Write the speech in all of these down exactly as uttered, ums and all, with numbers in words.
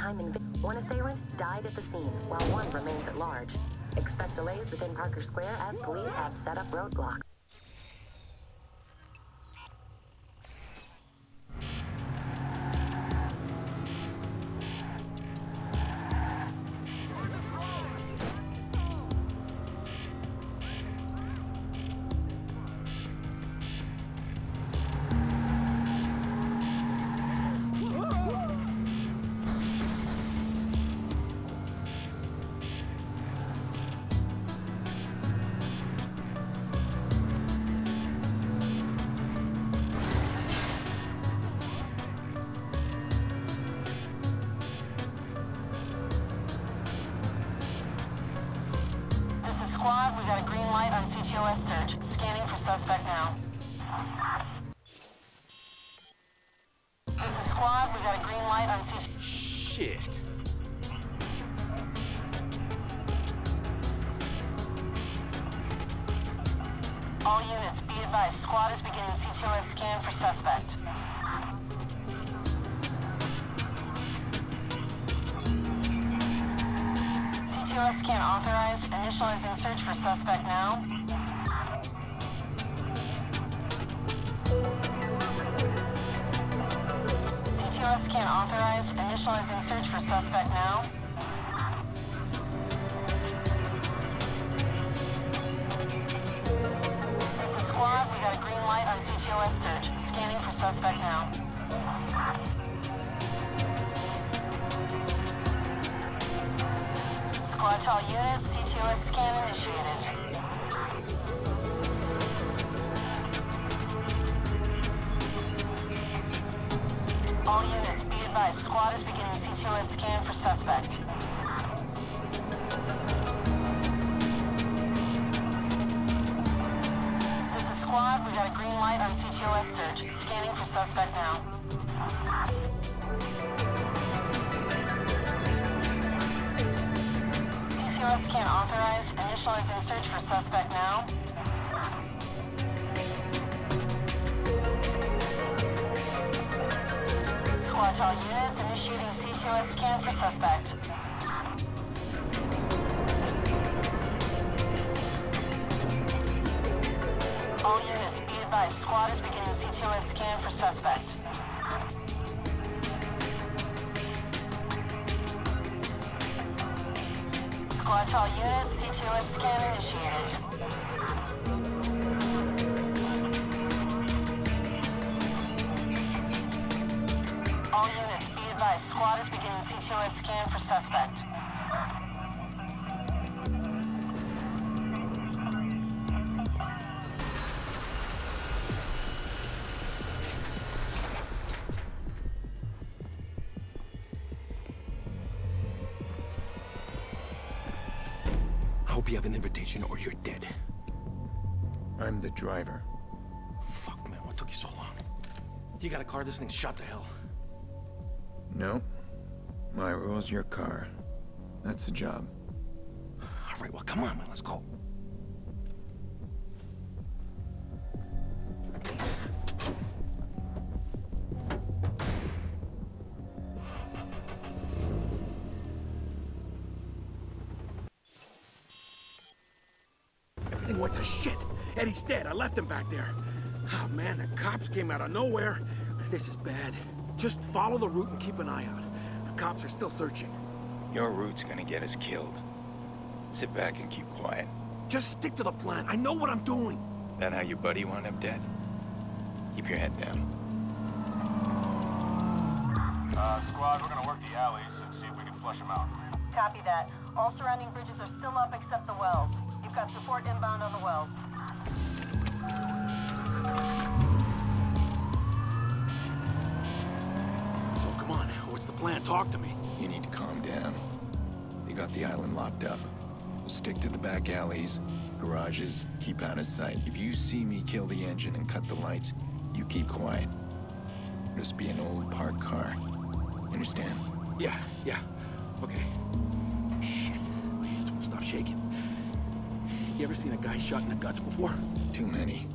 time in... One assailant died at the scene, while one remains at large. Expect delays within Parker Square as police have set up roadblocks. Squad, we got a green light on C T O S search. Scanning for suspect now. This is Squad, we got a green light on C T O S. Shit. All units, be advised. Squad is beginning C T O S scan for suspect. C T O S scan authorized. Initializing search for suspect now. C T O S scan authorized. Initializing search for suspect now. This is Squad. We got a green light on C T O S search. Scanning for suspect now. Squad to all units, C T O S scan initiated. All units, be advised, squad is beginning C T O S scan for suspect. This is squad, we got a green light on C T O S search. Scanning for suspect now. C T O S scan authorized. Initializing search for suspect now. Squad to all units, initiating C T O S scan for suspect. All units, be advised, squad is beginning C T O S scan for suspect. Squad to all units, C T O S scan initiated. All units, be advised, squad is beginning C T O S scan for suspect. I hope you have an invitation or you're dead. I'm the driver. Fuck, man, what took you so long? You got a car, this thing's shot to hell. No. My rule's your car. That's the job. All right, well, come on, man, let's go. Everything went to shit. Eddie's dead. I left him back there. Oh, man, the cops came out of nowhere. This is bad. Just follow the route and keep an eye out. The cops are still searching. Your route's gonna get us killed. Sit back and keep quiet. Just stick to the plan. I know what I'm doing. That how your buddy wound up dead? Keep your head down. Uh, squad, we're gonna work the alleys and see if we can flush them out. Copy that. All surrounding bridges are still up except the wells. You've got support inbound on the wells. So come on, what's the plan? Talk to me. You need to calm down. They got the island locked up. We'll stick to the back alleys, garages, keep out of sight. If you see me kill the engine and cut the lights, you keep quiet. Just be an old parked car. Understand? Yeah, yeah. Okay. Shit, my hands won't stop shaking. You ever seen a guy shot in the guts before? Too many.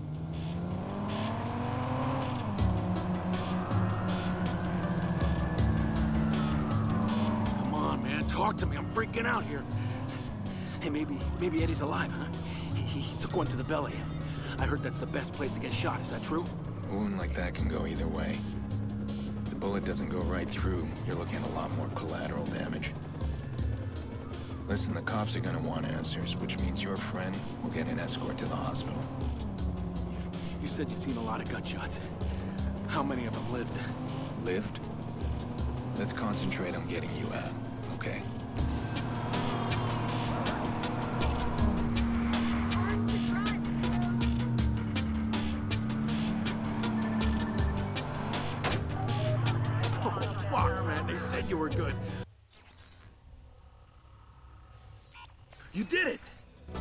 talk to me. I'm freaking out here. Hey, maybe, maybe Eddie's alive, huh? He, he took one to the belly. I heard that's the best place to get shot. Is that true? A wound like that can go either way. If the bullet doesn't go right through, you're looking at a lot more collateral damage. Listen, the cops are gonna want answers, which means your friend will get an escort to the hospital. You said you've seen a lot of gunshots. How many of them lived? Lived? Let's concentrate on getting you out, okay? Oh, fuck, man. They said you were good. You did it!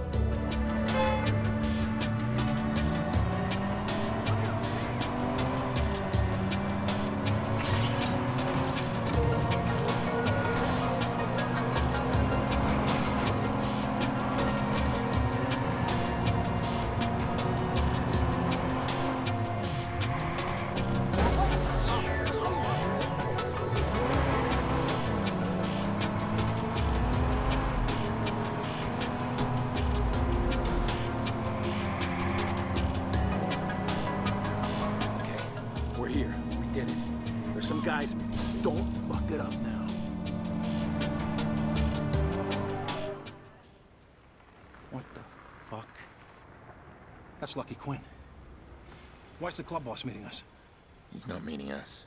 We're here. We did it. There's some guys. Just don't fuck it up now. What the fuck? That's Lucky Quinn. Why's the club boss meeting us? He's not meeting us.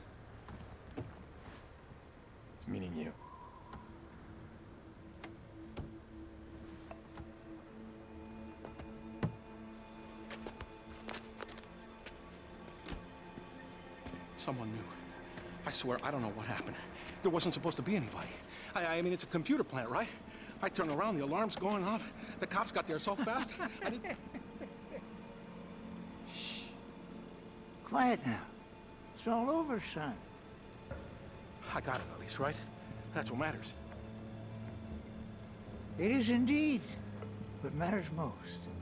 He's meeting you. Someone knew. I swear, I don't know what happened. There wasn't supposed to be anybody. I, I mean, it's a computer plant, right? I turn around, the alarm's going off. The cops got there so fast. I didn't... Shh. Quiet now. It's all over, son. I got it at least, right? That's what matters. It is indeed what matters most.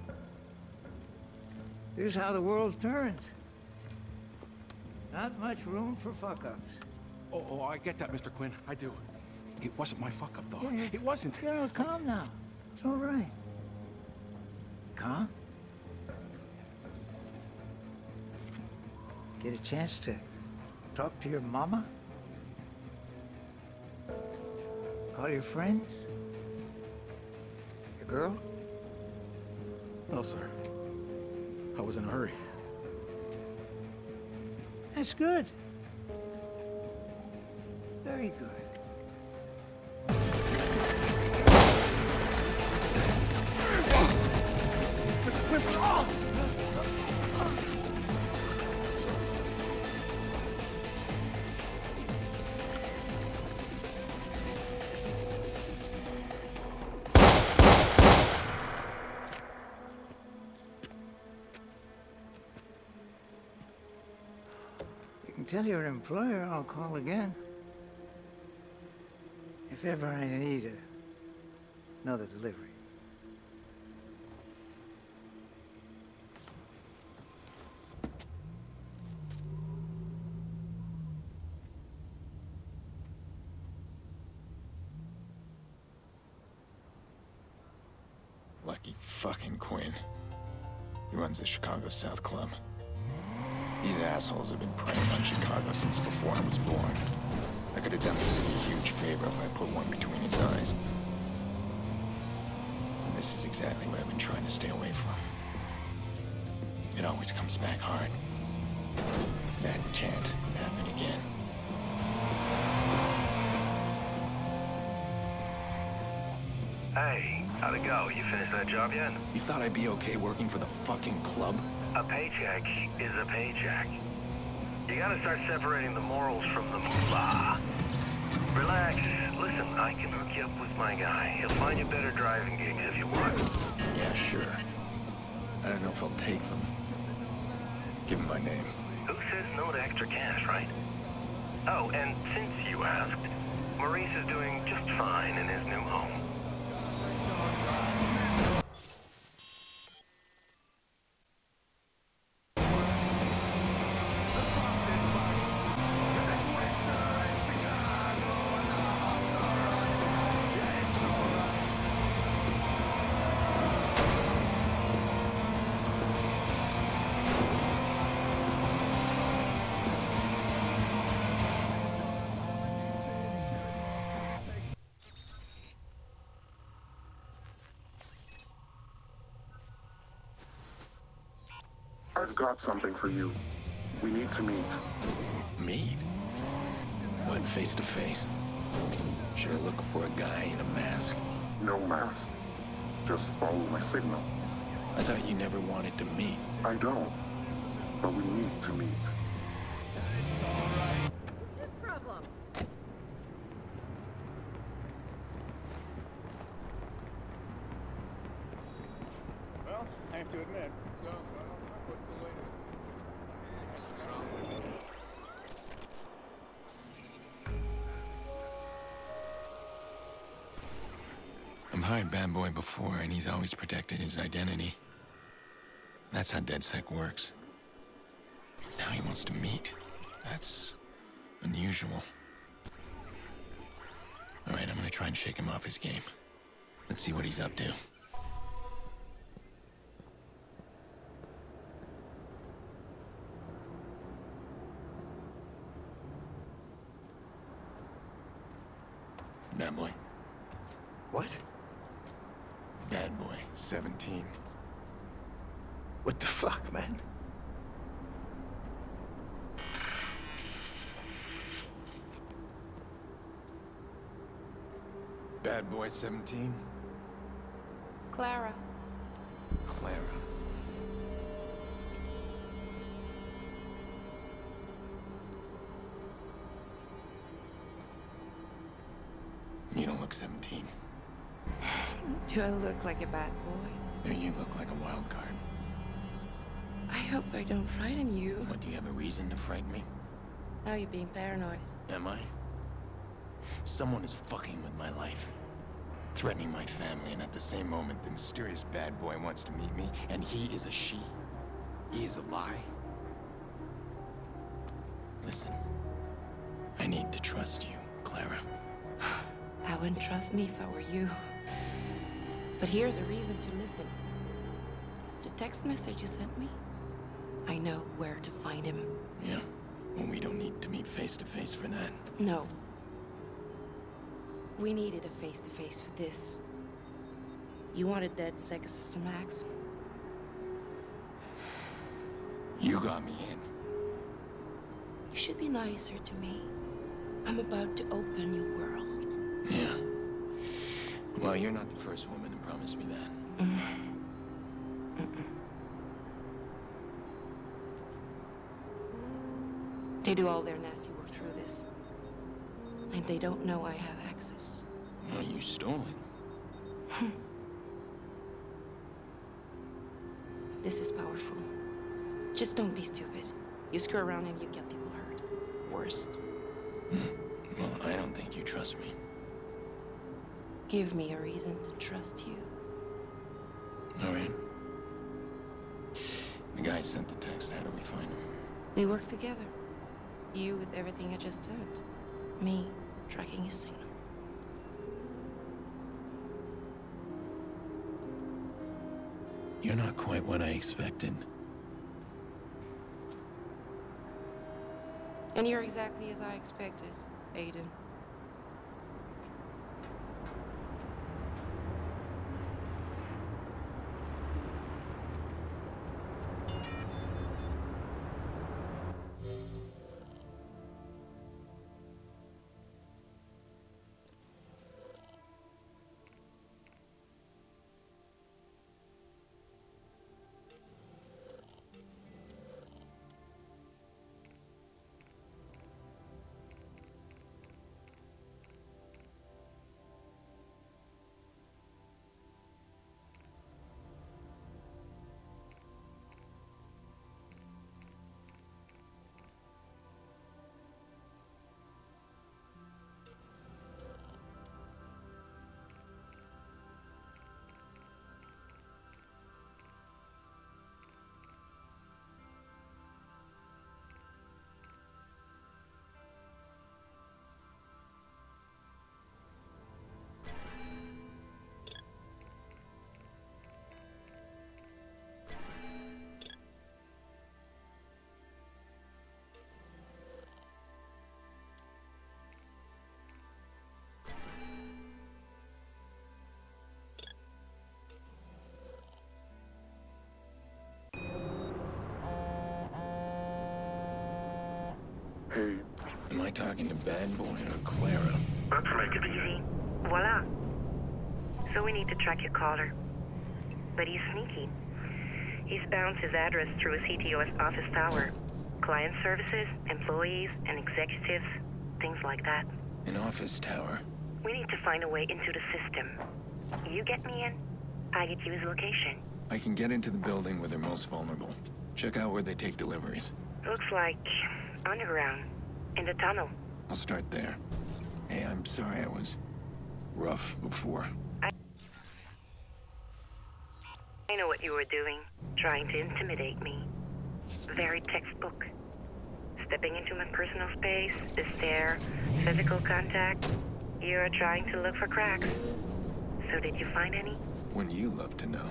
Here's how the world turns. Not much room for fuck-ups. Oh, oh, I get that, Mister Quinn. I do. It wasn't my fuck-up, though. Yeah. It wasn't. You know, calm now. It's all right. Calm? Get a chance to talk to your mama? Call your friends? Your girl? No, sir. I was in a hurry. That's good. Very good. Mister Quinn! Oh! Tell your employer I'll call again. If ever I need a, another delivery. Lucky fucking Quinn. He runs the Chicago South Club. These assholes have been preying on Chicago since before I was born. I could have done the city a huge favor if I put one between his eyes. And this is exactly what I've been trying to stay away from. It always comes back hard. That can't happen again. Hey, how'd it go? You finished that job yet? You thought I'd be okay working for the fucking club? A paycheck is a paycheck. You gotta start separating the morals from the moolah. Relax. Listen, I can hook you up with my guy. He'll find you better driving gigs if you want. Yeah, sure. I don't know if I'll take them. Give him my name. Who says no to extra cash, right? Oh, and since you asked, Maurice is doing just fine in his new home. got something for you. We need to meet. Meet? What, face to face? Should I look for a guy in a mask? No mask. Just follow my signal. I thought you never wanted to meet. I don't. But we need to meet. What's his problem? Well, I have to admit. So, what's the latest? I've hired Bad Boy before, and he's always protected his identity. That's how DedSec works. Now he wants to meet. That's unusual. All right, I'm gonna try and shake him off his game. Let's see what he's up to. Bad Boy. What? Bad Boy, seventeen. What the fuck, man? Bad Boy, seventeen? Clara. Clara. You don't look seventeen. Do I look like a bad boy? Or you look like a wild card. I hope I don't frighten you. What, do you have a reason to frighten me? Now you're being paranoid. Am I? Someone is fucking with my life. Threatening my family, and at the same moment, the mysterious bad boy wants to meet me, and he is a she. He is a lie. Listen, I need to trust you, Clara. I wouldn't trust me if I were you. But here's a reason to listen. The text message you sent me, I know where to find him. Yeah? Well, we don't need to meet face to face for that. No. We needed a face-to-face for this. You wanted DedSec as a max. You got me in. You should be nicer to me. I'm about to open your world. Yeah. Well, you're not the first woman to promise me that. Mm. Mm-mm. They do all their nasty work through this. And they don't know I have access. Well, you stole it. This is powerful. Just don't be stupid. You screw around and you get people hurt. Worst. Hmm. Well, I don't think you trust me. Give me a reason to trust you. All right. The guy sent the text. How do we find him? We work together. You with everything I just said. Me tracking his signal. You're not quite what I expected. And you're exactly as I expected, Aiden. talking to Bad Boy or Clara? Let's make it easy. Voila. So we need to track your caller. But he's sneaky. He's bounced his address through a C T O S office tower. Client services, employees, and executives, things like that. An office tower? We need to find a way into the system. You get me in, I get you his location. I can get into the building where they're most vulnerable. Check out where they take deliveries. Looks like underground, in the tunnel. I'll start there. Hey, I'm sorry I was rough before. I, I know what you were doing, trying to intimidate me. Very textbook. Stepping into my personal space, the stare, physical contact. You're trying to look for cracks. So did you find any? Wouldn't you love to know?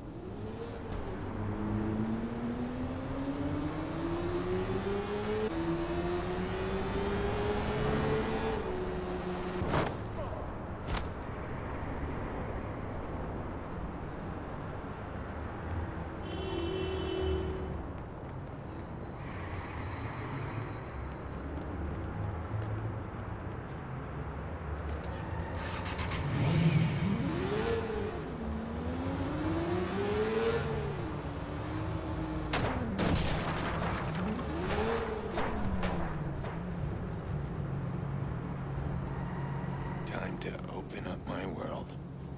Time to open up my world.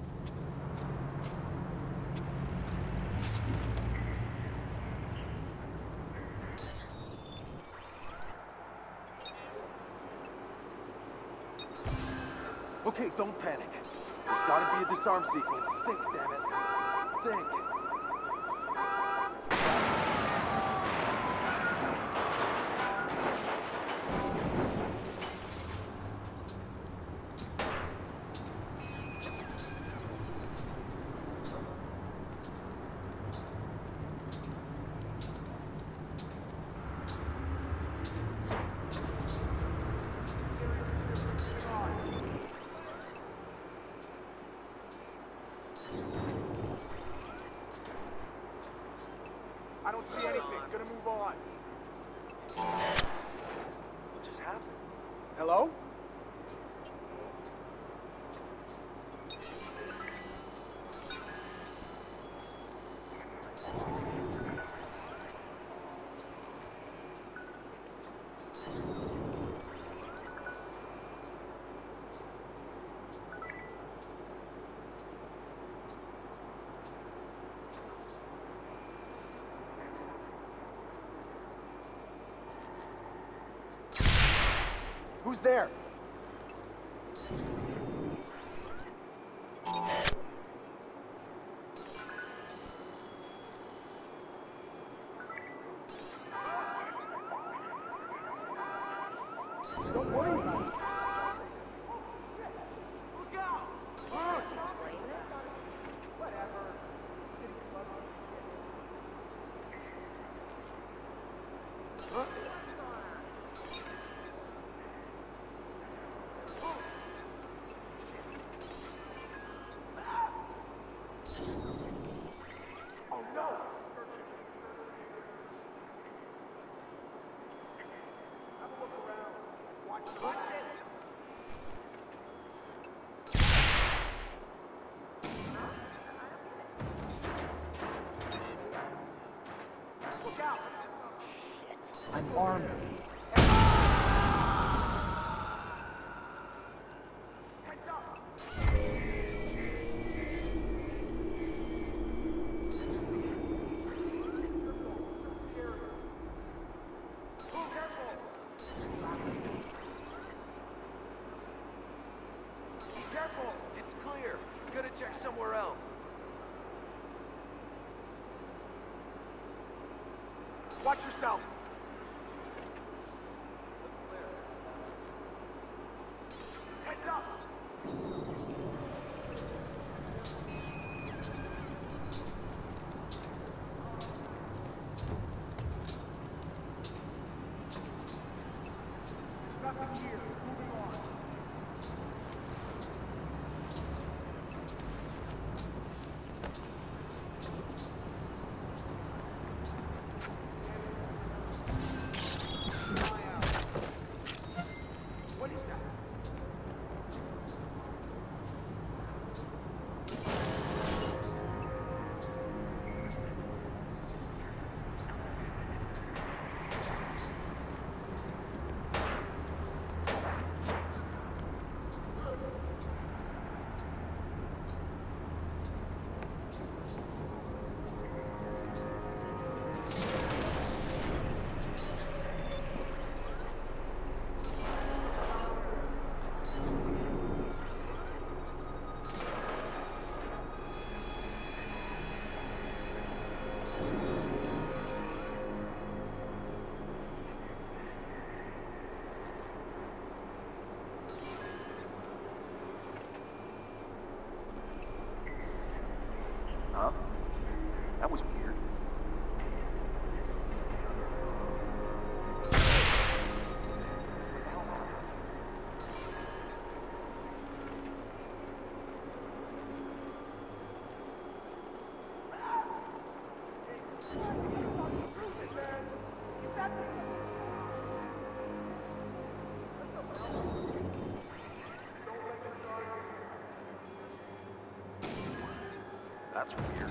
Okay, don't panic. There's gotta be a disarm sequence. Think, damn it. Think. I don't see anything. Gonna move on. What just happened? Hello? Who's there? Don't worry about it. Look out! Whatever. Huh? I'm armed. Careful! It's clear. Gonna check somewhere else. Watch yourself. Heads up! Nothing here. Moving on. That's weird.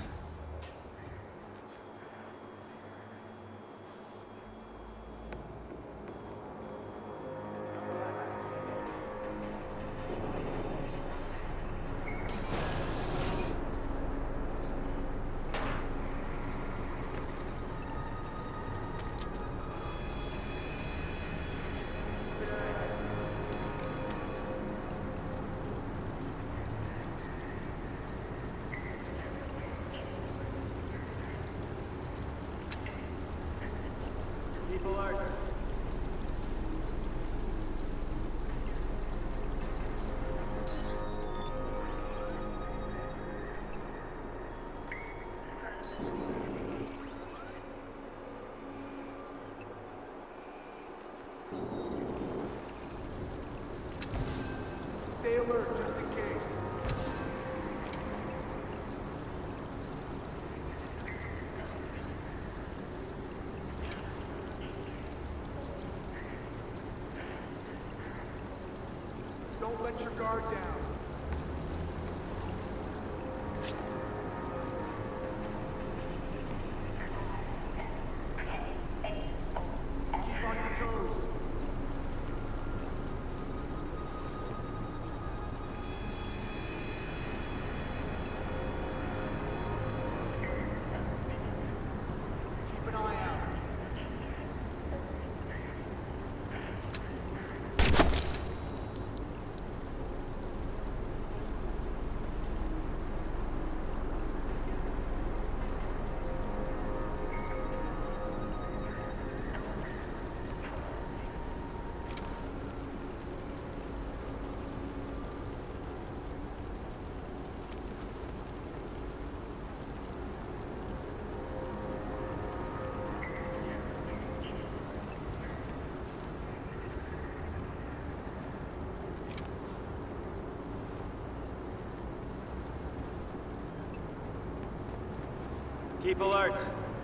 Keep alert. Stay alert, just in case. Don't let your guard down. Keep on your toes. Keep an eye out. Keep alert.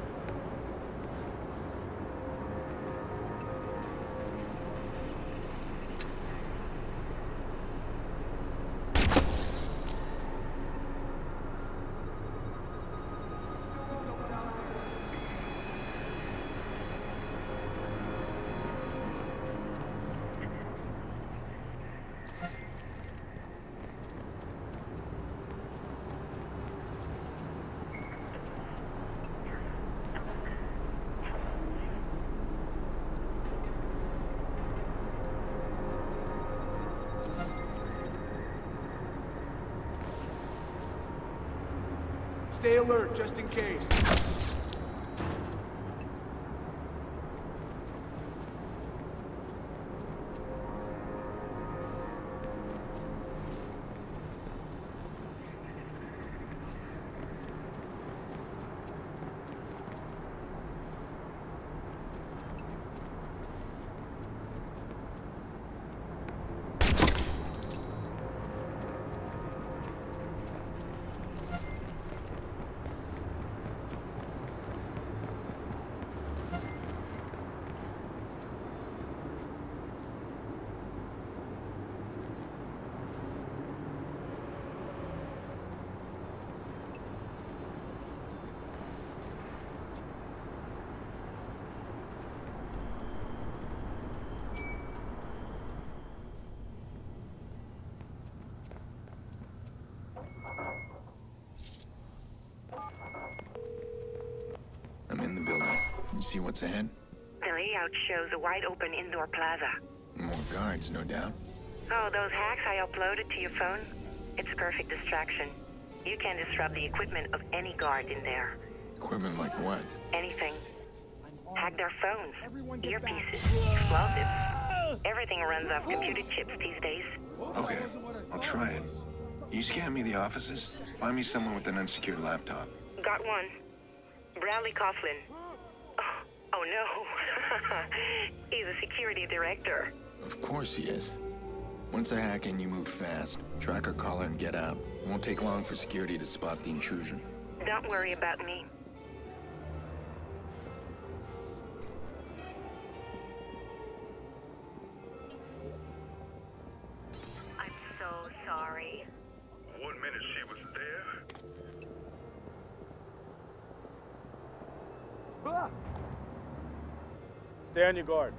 Stay alert, just in case. I'm in the building. You see what's ahead? The layout shows a wide-open indoor plaza. More guards, no doubt. Oh, those hacks I uploaded to your phone? It's a perfect distraction. You can disrupt the equipment of any guard in there. Equipment like what? Anything. Hack their phones, earpieces, explosives. Everything runs off computer chips these days. Okay, I'll try it. You scan me the offices? Find me someone with an unsecured laptop. Got one. Bradley Coughlin. Oh, oh no. He's a security director. Of course he is. Once I hack in, you move fast. Track her caller and get out. It won't take long for security to spot the intrusion. Don't worry about me. I'm so sorry. One minute she was there, Stay on your guard.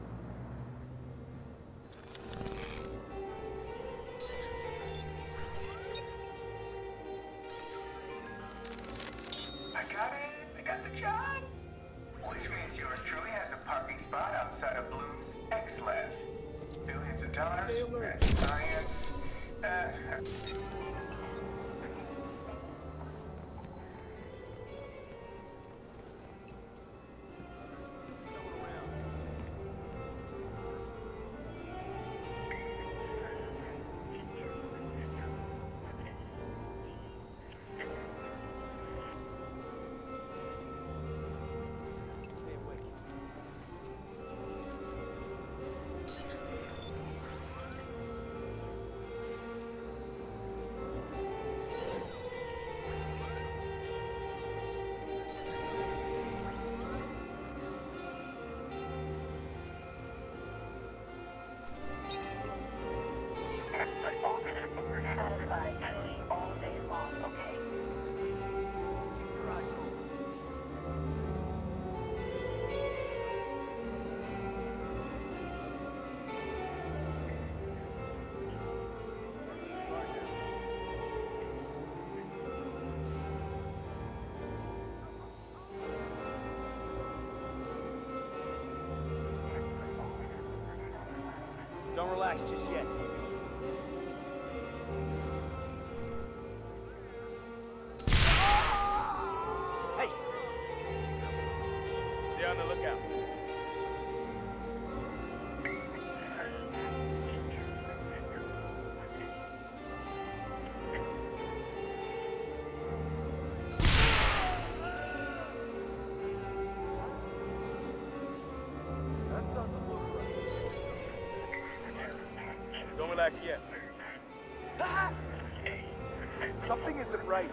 I got it. I got the job. Which means yours truly has a parking spot outside of Bloom's X-Labs. Billions of dollars, and science. Uh, Don't relax just yet. Hey! Stay on the lookout. Don't relax yet. Something isn't right.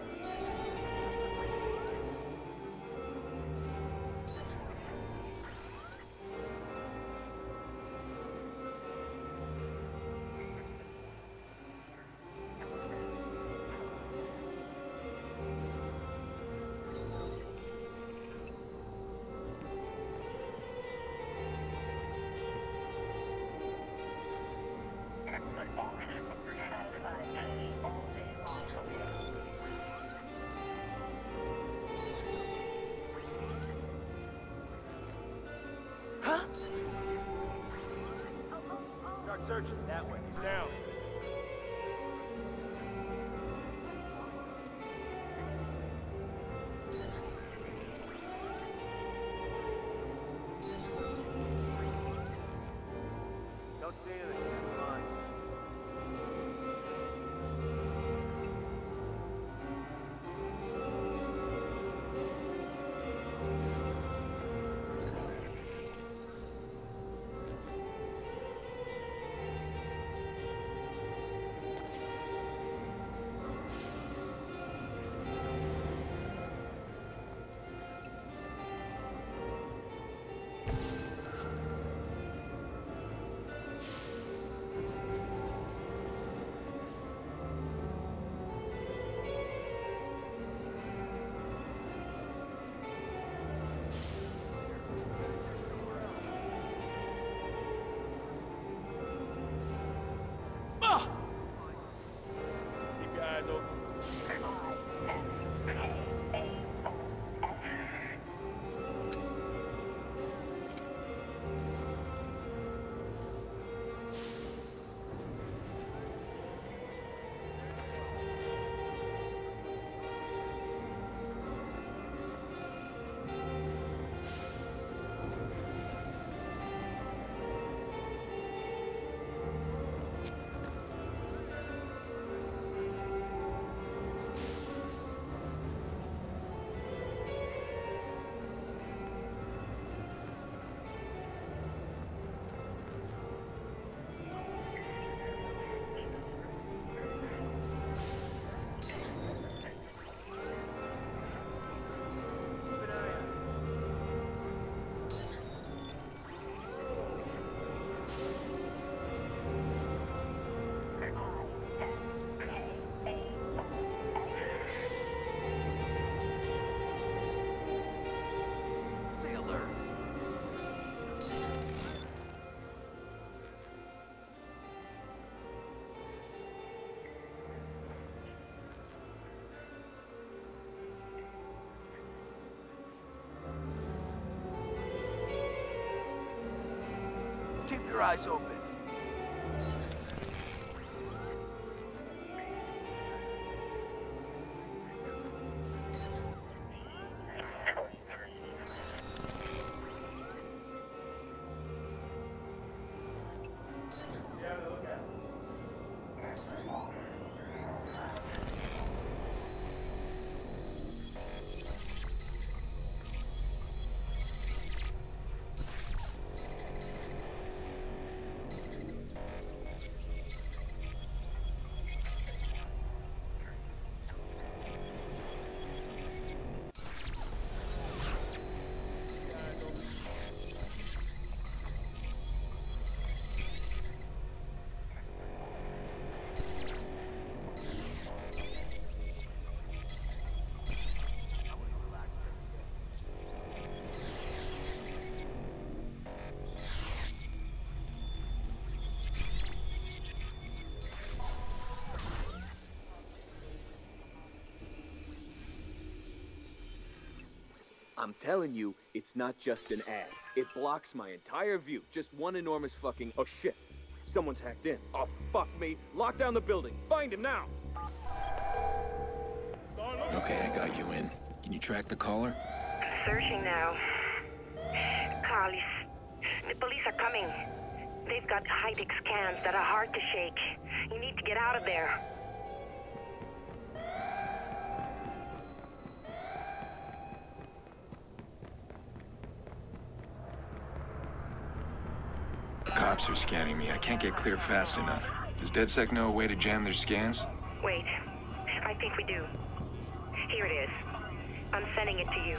Start searching that way. He's down. Don't see anything. Come on. eyes open. I'm telling you, it's not just an ad. It blocks my entire view. Just one enormous fucking... Oh, shit. Someone's hacked in. Oh, fuck me. Lock down the building. Find him now. Okay, I got you in. Can you track the caller? Searching now. Carlos, the police are coming. They've got high-tech scans that are hard to shake. You need to get out of there. Cops are scanning me. I can't get clear fast enough. Does DedSec know a way to jam their scans? Wait. I think we do. Here it is. I'm sending it to you.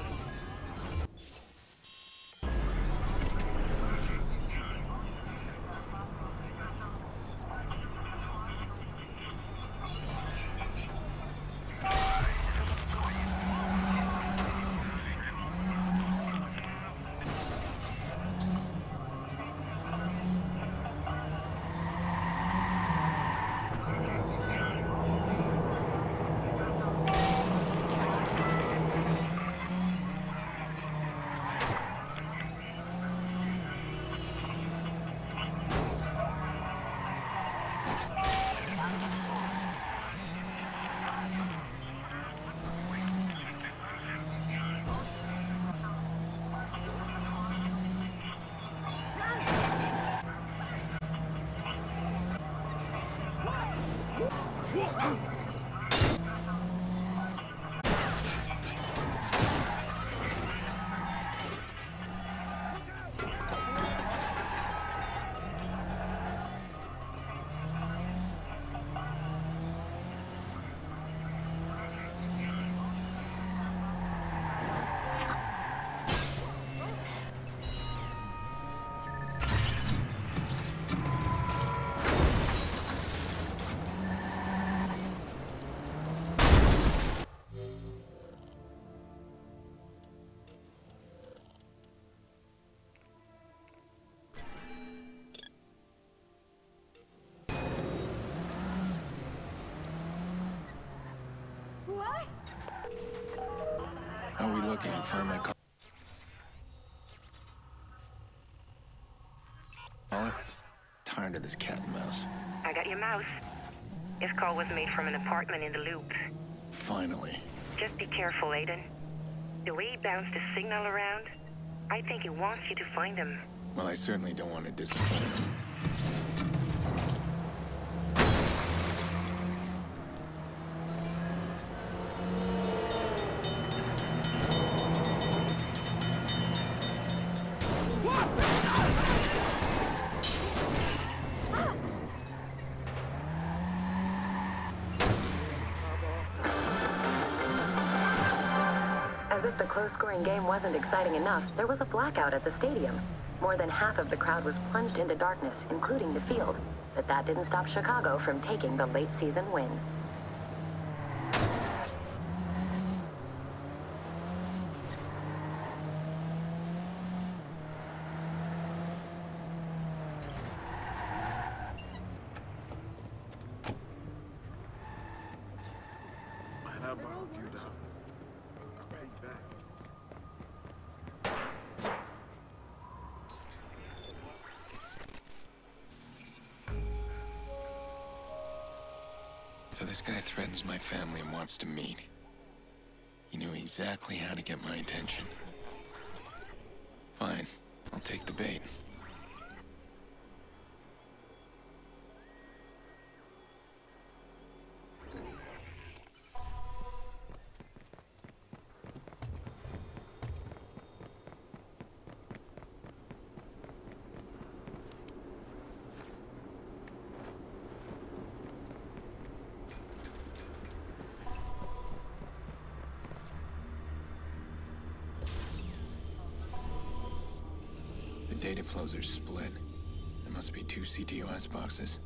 How are we looking? Find my caller? Tired of this cat and mouse. I got your mouse. This call was made from an apartment in the Loop. Finally. Just be careful, Aiden. The way he bounced the signal around, I think he wants you to find him. Well, I certainly don't want to disappoint him. As if the close-scoring game wasn't exciting enough, there was a blackout at the stadium. More than half of the crowd was plunged into darkness, including the field. But that didn't stop Chicago from taking the late-season win. How about a few dollars? I'll pay you back. So this guy threatens my family and wants to meet. He knew exactly how to get my attention. Fine, I'll take the bait. Data flows are split. There must be two C T O S boxes.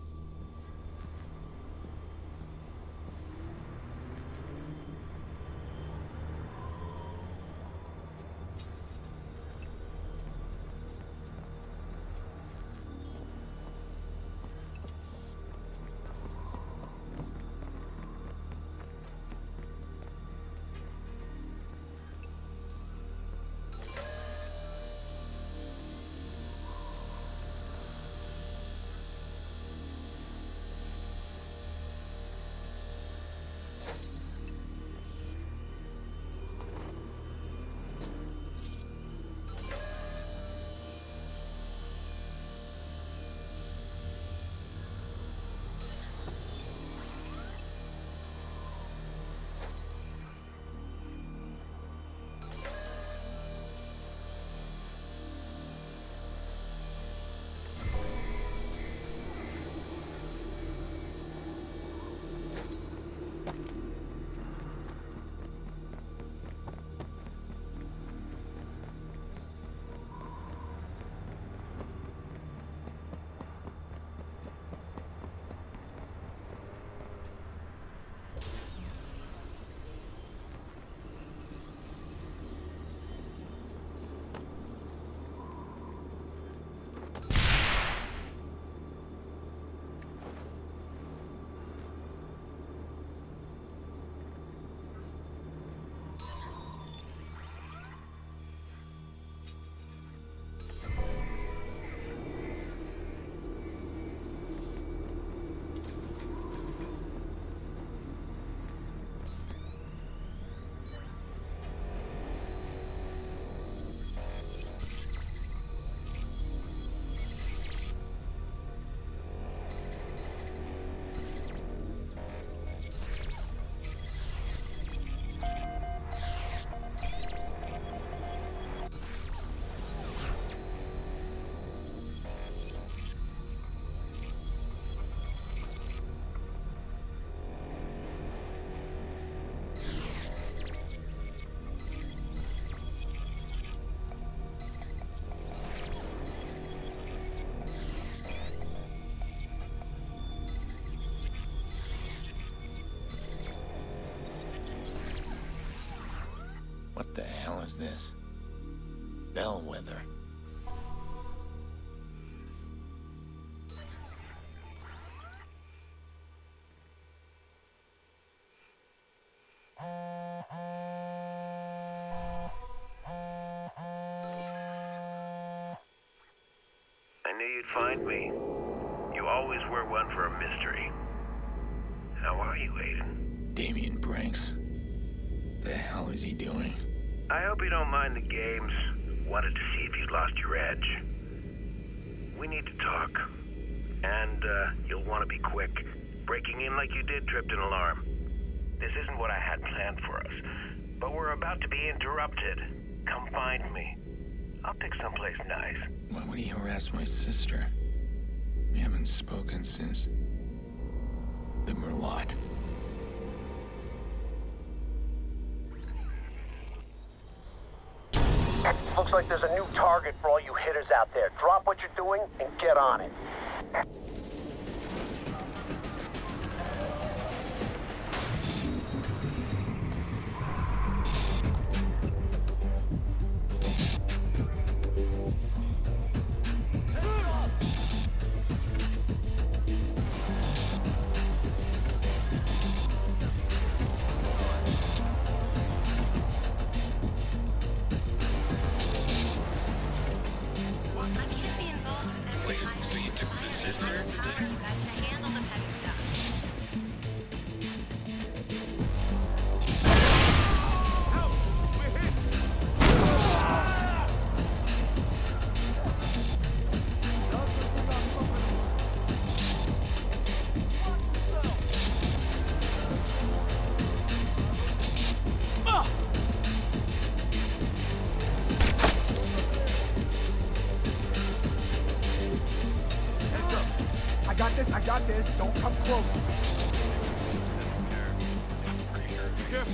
What the hell is this? Bellwether. I knew you'd find me. You always were one for a mystery. How are you, Aiden? Damien Branks. The hell is he doing? I hope you don't mind the games. Wanted to see if you'd lost your edge. We need to talk. And, uh, you'll want to be quick. Breaking in like you did tripped an alarm. This isn't what I had planned for us. But we're about to be interrupted. Come find me. I'll pick someplace nice. Why would he harass my sister? We haven't spoken since... the Merlot. Looks like there's a new target for all you hitters out there. Drop what you're doing and get on it. Wait for you to this, I got this. Don't come close. Be careful.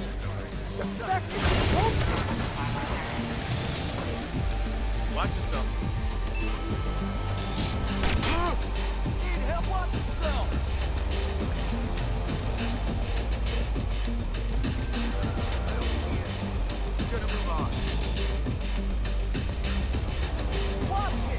Watch yourself. Need help, watch yourself. We're gonna move on. Watch it.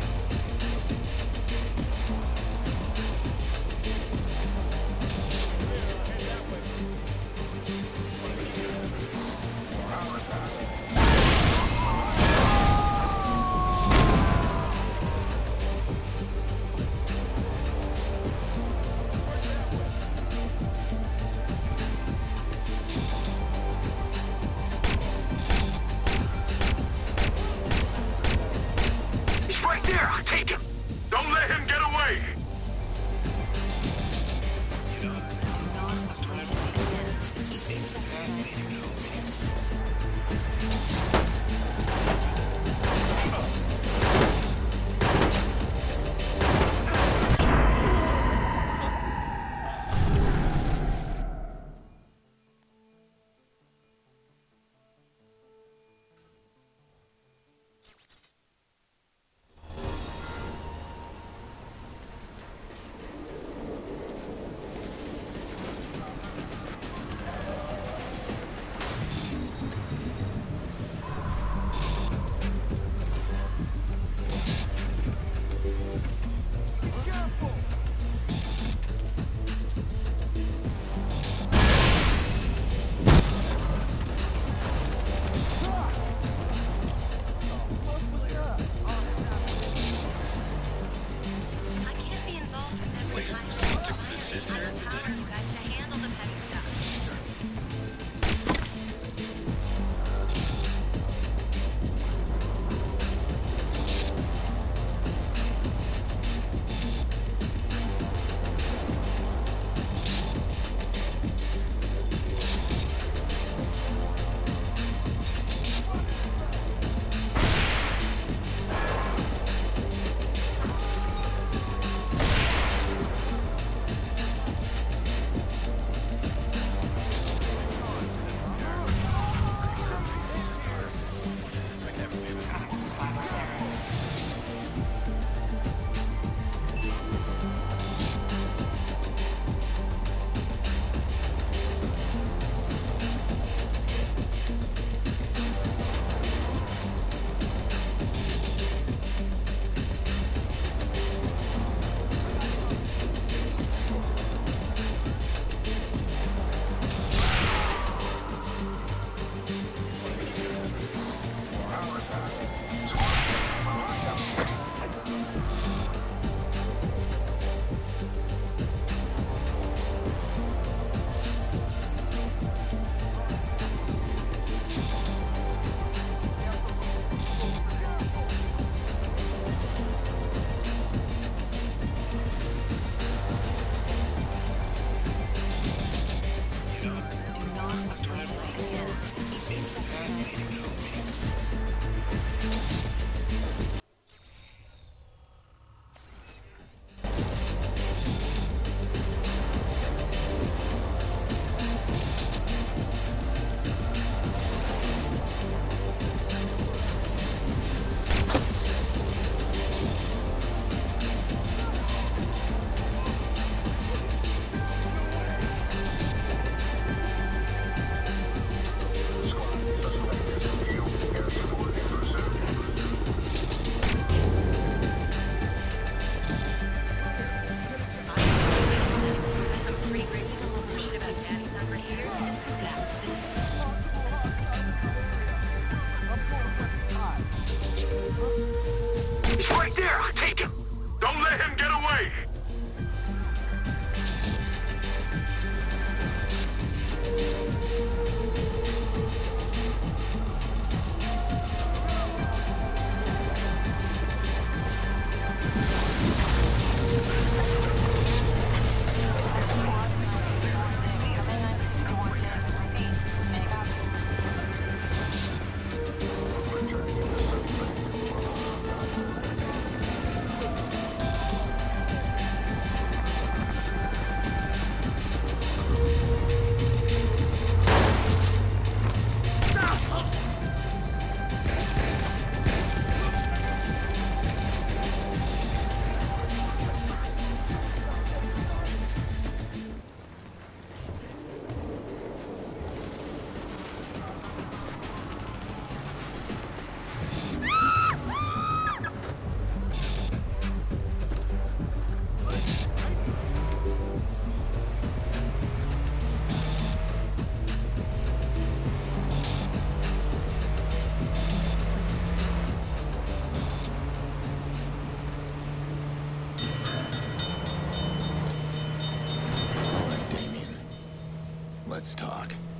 talk.